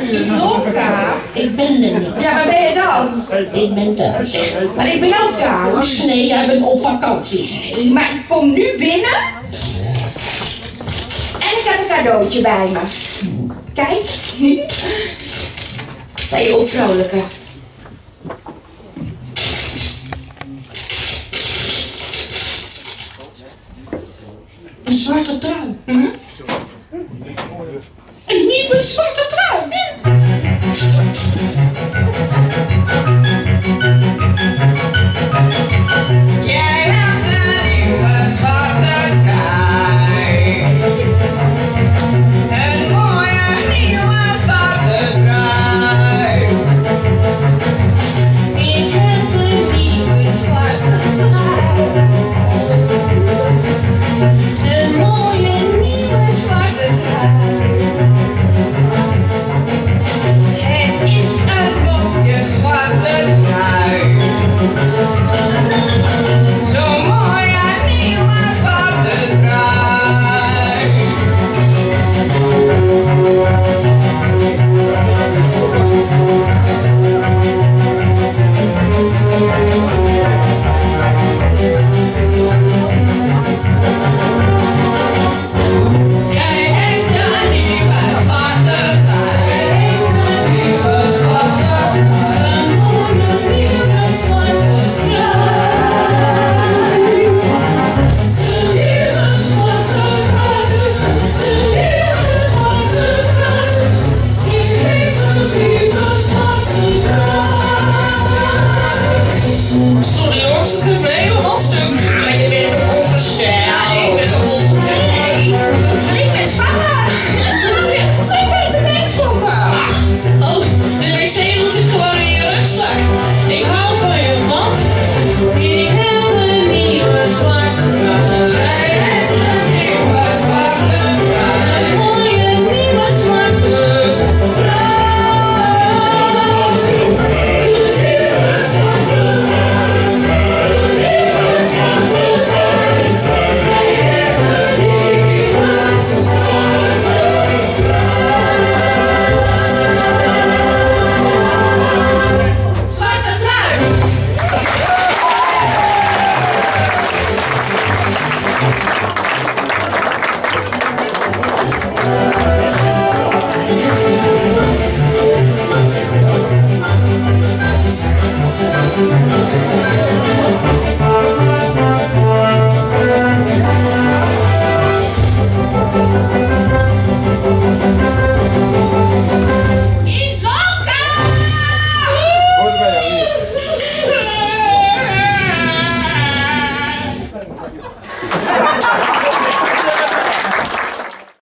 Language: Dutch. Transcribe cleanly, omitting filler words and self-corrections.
Lonka? Ik ben er niet. Ja, waar ben je dan? Ik ben thuis. Maar ik ben ook thuis. Nee, jij bent op vakantie. Maar ik kom nu binnen. En ik heb een cadeautje bij me. Kijk. Zal je opvrolijken? Een zwarte trui.